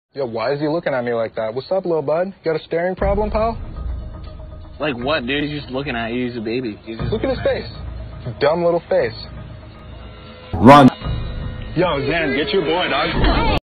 Yo, why is he looking at me like that? What's up, little bud? You got a staring problem, pal? Like what, dude? He's just looking at you. He's a baby. Look at his face. Dumb little face. Run. Yo, Zan, get your boy, dog.